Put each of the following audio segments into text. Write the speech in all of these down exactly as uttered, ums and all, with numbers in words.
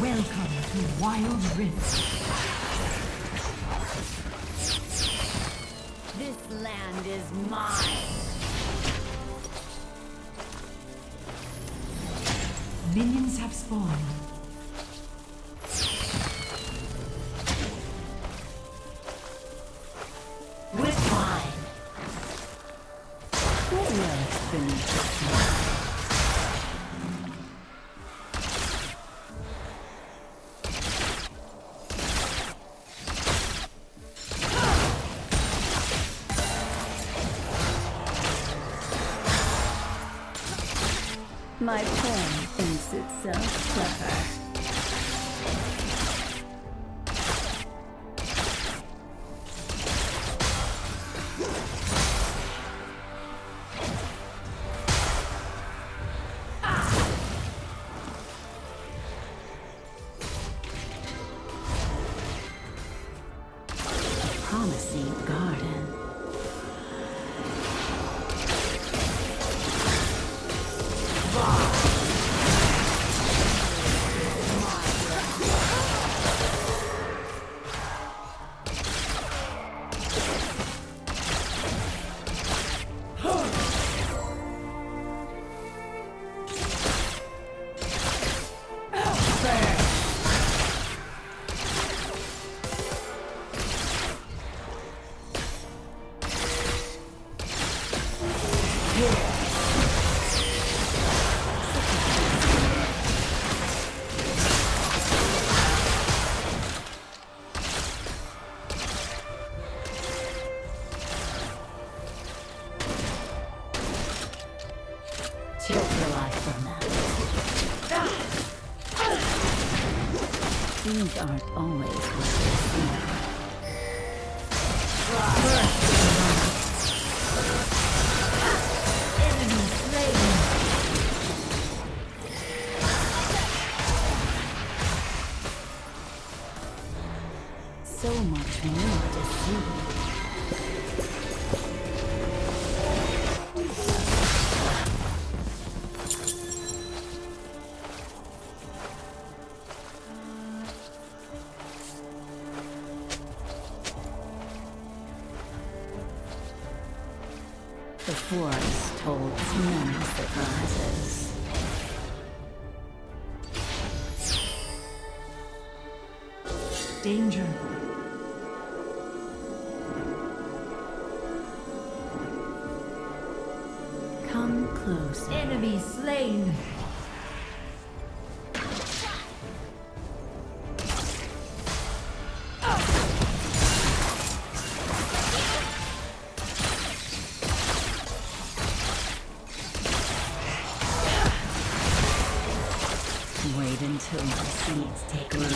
Welcome to Wild Rift. This land is mine. Minions have spawned. With mine. What lurks beneath the snow? My pen thinks itself clever. Promising garden. Take your life from them. Things aren't always what they seem. Enemy slain. So much more to see. The forest holds many surprises. Danger. Come close. Enemy slain. Wait until my seeds take root.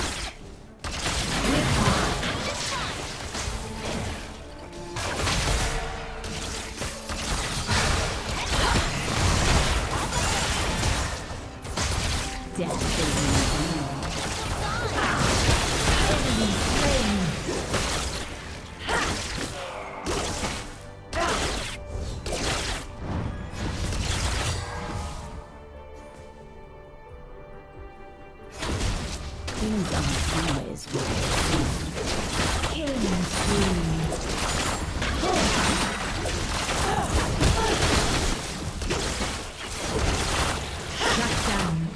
Death is in the Enemy slain. Things aren't always what they seem. Killing spree. Shut down.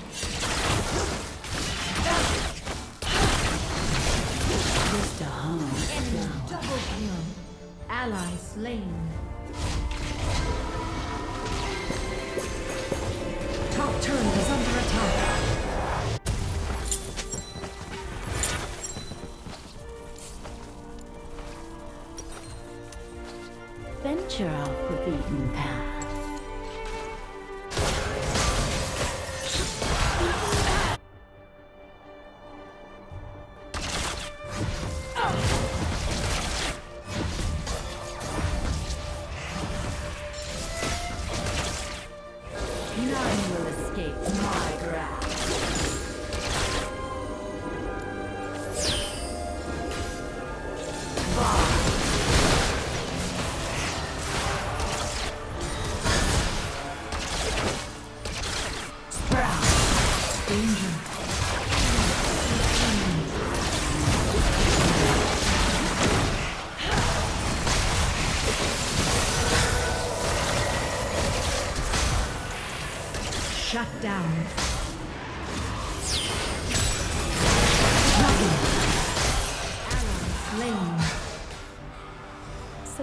Just a home. Enemy double kill. Ally slain. Top turret is under attack. Venture off the beaten path. None will escape my grasp.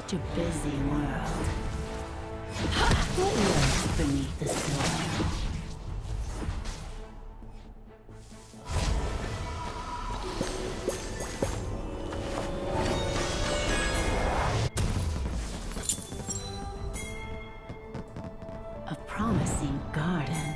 Such a busy world. What lurks beneath the soil? A promising garden.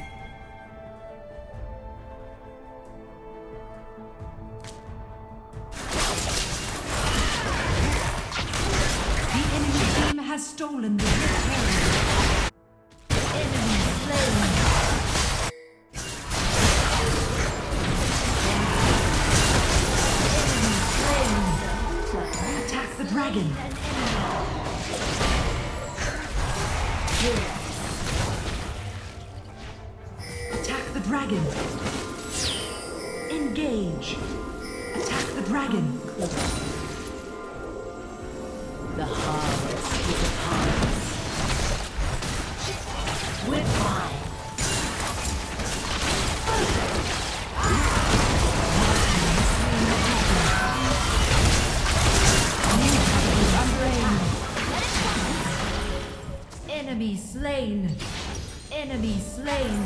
Has stolen the territory. Enemy slain. Enemy slain. Attack the dragon. Attack the dragon. Engage. Attack the dragon. The harvest is upon us. Whip-by. Enemy slain. Enemy slain.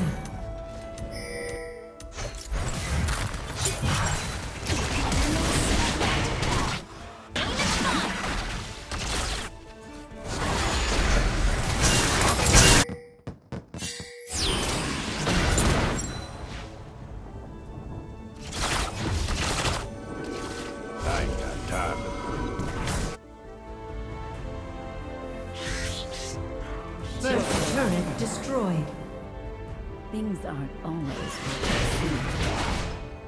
First turret destroyed. Things aren't always what they seem.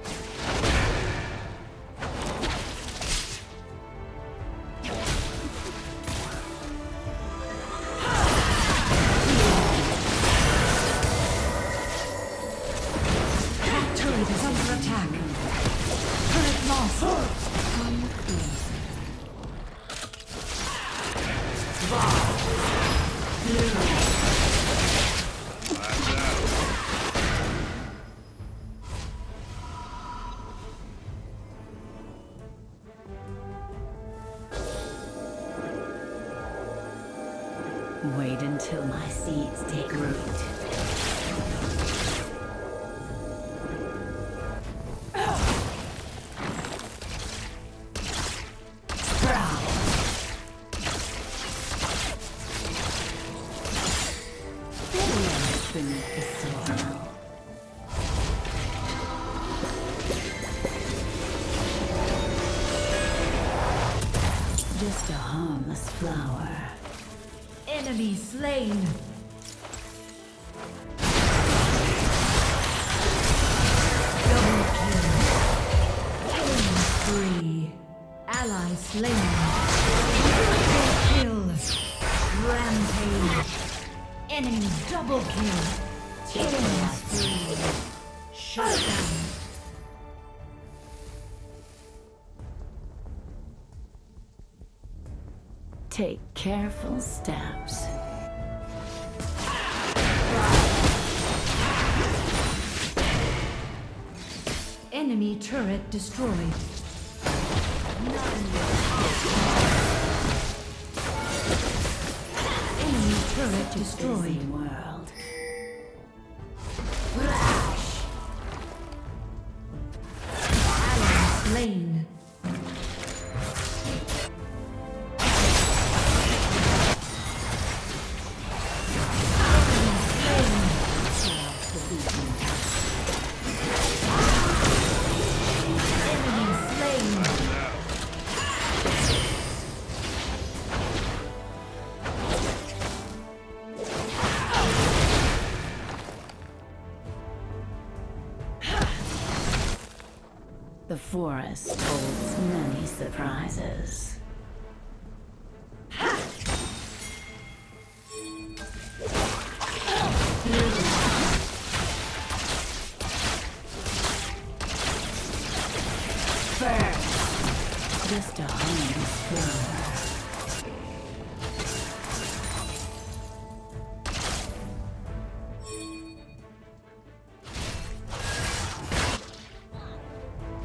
That turret is under attack. Turret lost. Come closer. Wait until my seeds take root. Sprout. Bitterness beneath the soil. Just a harmless flower. Enemy slain. Double kill. Killing spree. Ally slain. Triple kill. Rampage. Enemy double kill. Killing spree. Shut down. Take careful steps. Enemy turret destroyed. Enemy turret destroyed. Busy world. Ally slain. The forest holds many surprises. First, just a harmless flower.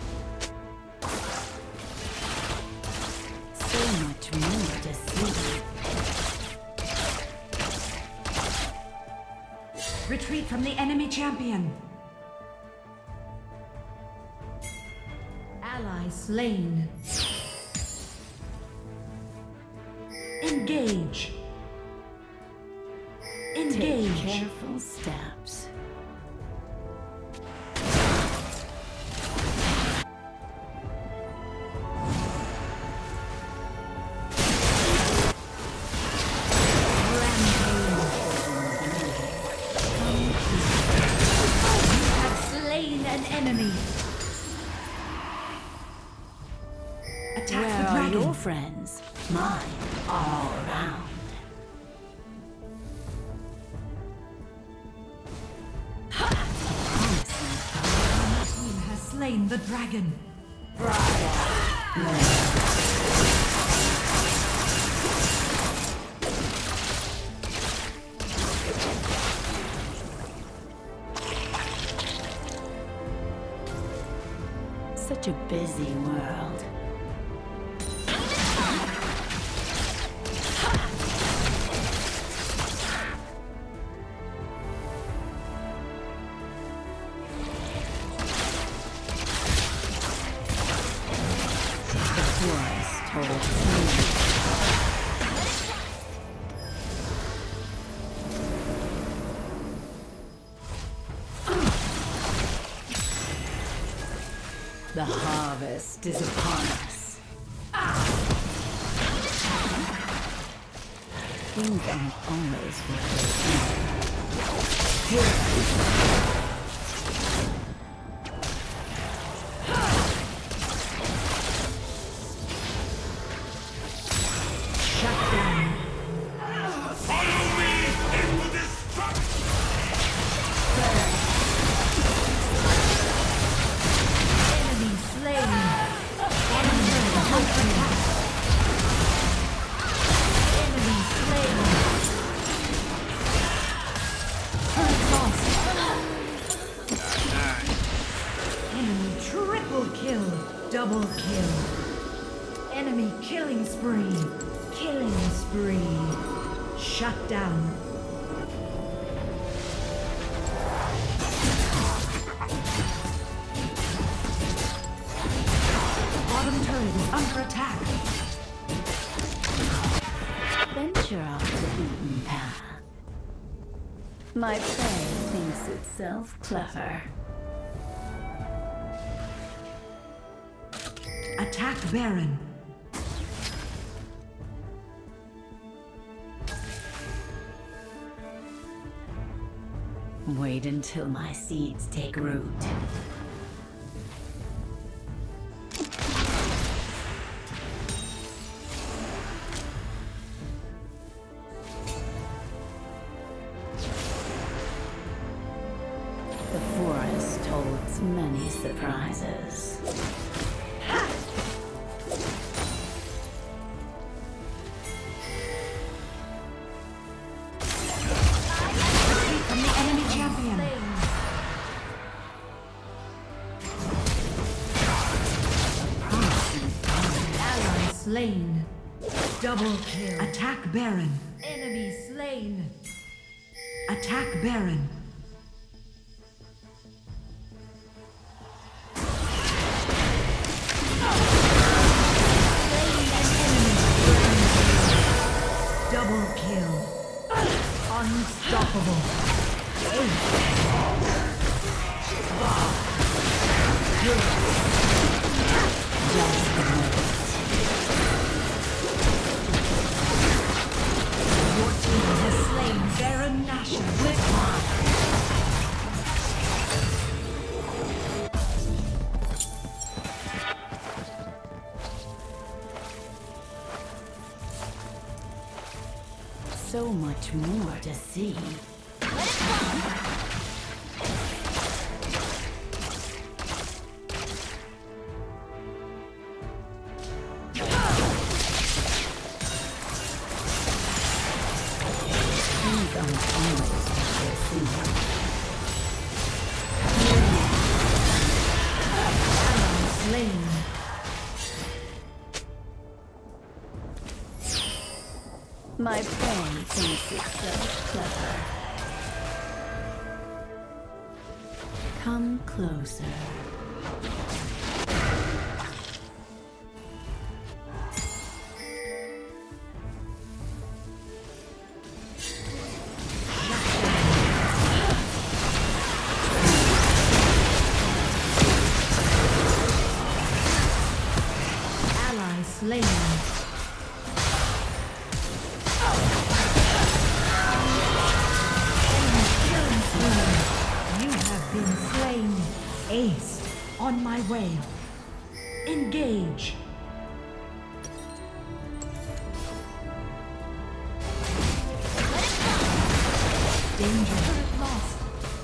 So much more to see. Retreat from the enemy champion. Ally slain. Engage. Engage. Take careful steps. Where are your friends? Mine are all around. The team has slain the dragon. Such a busy world. The harvest is upon us. Things aren't always what they seem. Double kill. Enemy killing spree. Killing spree. Shut down. Bottom turret is under attack. Venture off the beaten path. My prey thinks itself clever. Attack Baron. Wait until my seeds take root. The forest holds many surprises. Slain. Double kill. Attack Baron. Enemy slain. Attack Baron. Double kill. Unstoppable. Your team has slain Baron Nashor with fire. So much more to see. Slain. My prey thinks it's so clever. Come closer. Ally slain. You have been slain. Ace, on my way. Engage. Danger. Turret lost.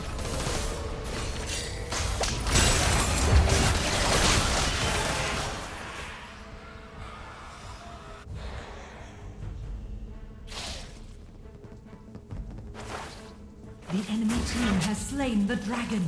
The enemy team has slain the dragon.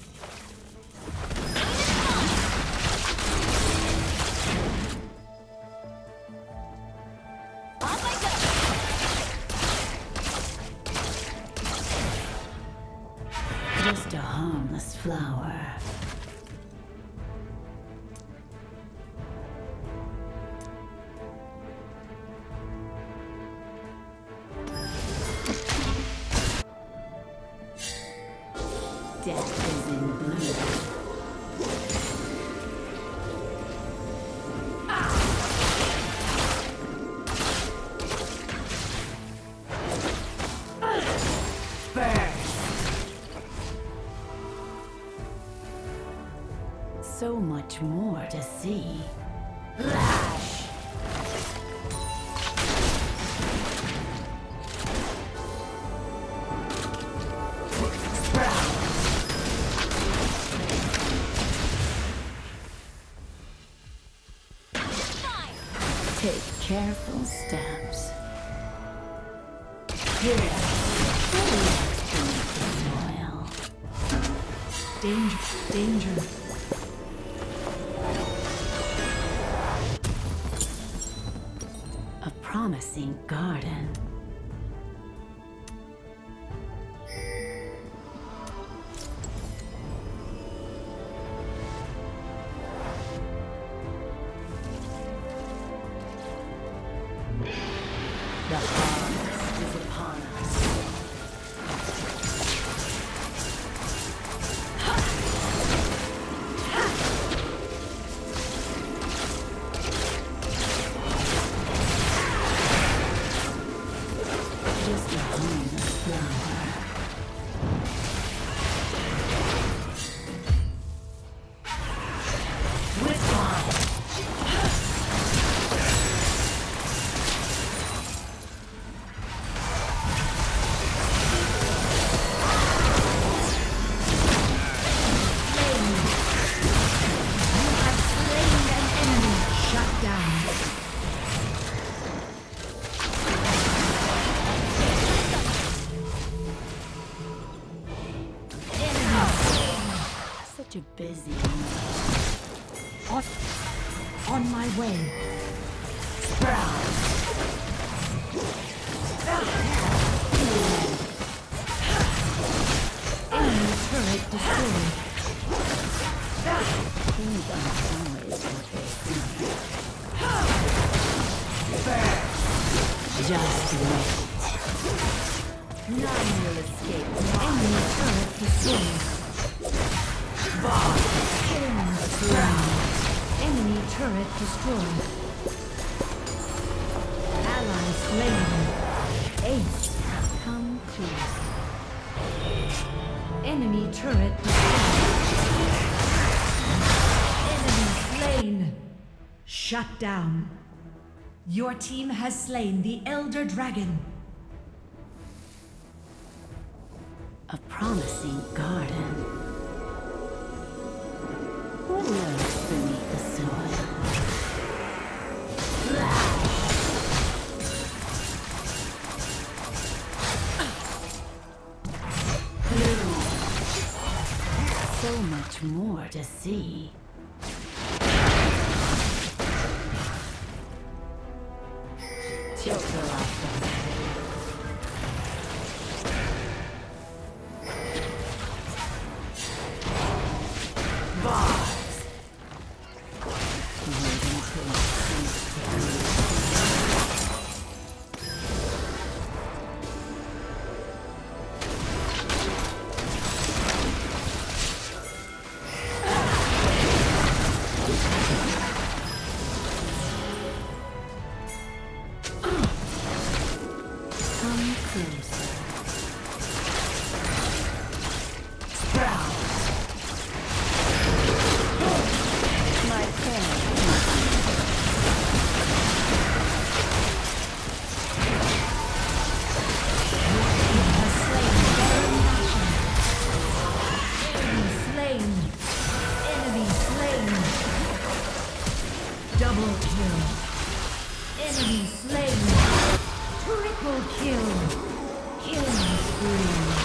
Just a harmless flower. Death is in blood. So much more to see. Lash! Sprout! Take careful steps. Here. Royal. Danger, danger. A promising garden. The harvest is upon us. Just a harmless flower. Such a busy On, on my way. Sprout. Enemy turret destroyed. Things aren't always what they seem. Just wait. None will escape. Enemy turret destroyed. Enemy turret destroyed. Ally slain. Ace, come close. Enemy turret destroyed. Enemy slain. Shut down. Your team has slain the Elder Dragon. A promising garden. What lurks beneath the soil? So much more to see. Tilt the light. Double kill. Enemy slain. Triple kill. Killing spree.